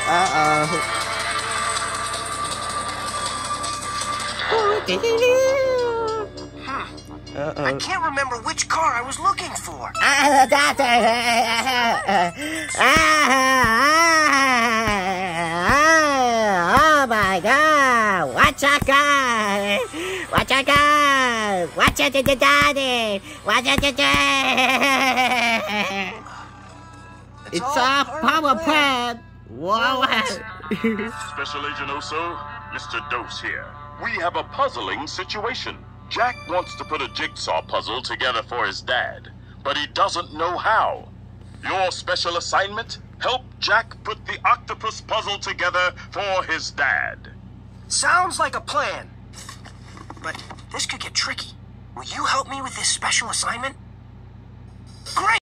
I can't remember which car I was looking for. Oh my God! Watch a car! Watch a car! Watch it, daddy! Watch it, It's a power plant! Whoa! Special Agent Oso, Mr. Dose here. We have a puzzling situation. Jack wants to put a jigsaw puzzle together for his dad, but he doesn't know how. Your special assignment? Help Jack put the octopus puzzle together for his dad. Sounds like a plan. But this could get tricky. Will you help me with this special assignment? Great!